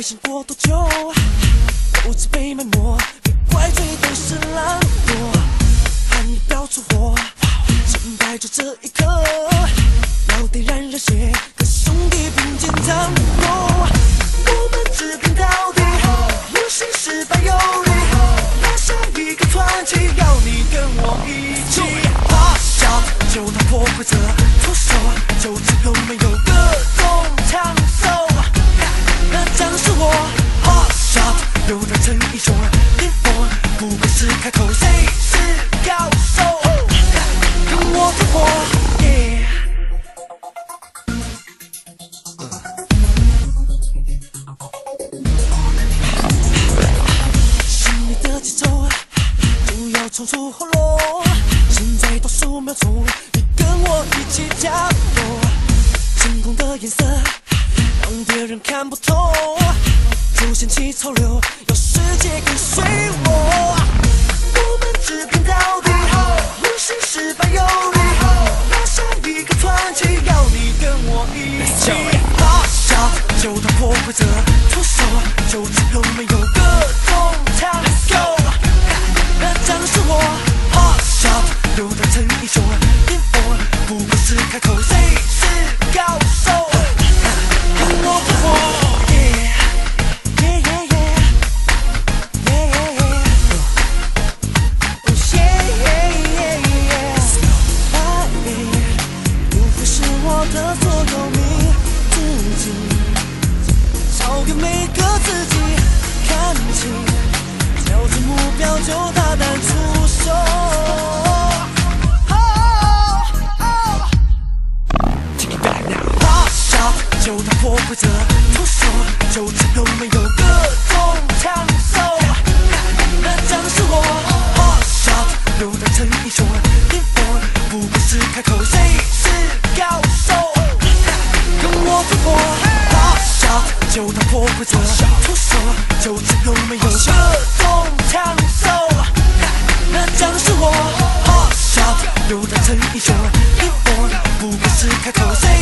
想过多久，不知被埋没，别怪罪都是懒惰。喊你不要出火，成败就这一刻，要点燃热血，跟兄弟并肩战斗。我们直拼到底，不信失败有理，拉下一个传奇，要你跟我一起。咆哮就打破规则，出手就只有没有各种抢手。那将是我 Hot Shot， 有人称英雄，巅峰不过是开口，谁是高手？跟我复活 ，Yeah。心里的节奏就要冲出喉咙，现在倒数秒钟，你跟我一起加油。成功的颜色让别人看不透，就掀起潮流，要世界跟随我。我们直拼到底，不信失败有理，拉下一个传奇，要你跟我一起。咆哮就打破规则，出手就只有没有各种抢手。那将是我 Hot Shot， 有人称英雄，巅峰不过是开口，谁是高手？跟我复活 ，Yeah Yeah Yeah Yeah Yeah Yeah Yeah Yeah， 不会是我的座右铭，自己超越每个自己，看清，瞄准目标就大胆出手。就打破规则，出手就只有没有各种抢手。那将是我 Hot Shot， 有人称英雄，巅峰不过是开口，谁是高手？跟我复活 Hot Shot， 就打破规则，出手就只有没有各种抢手。那将是我 Hot Shot， 有人称英雄，巅峰不过是开口，谁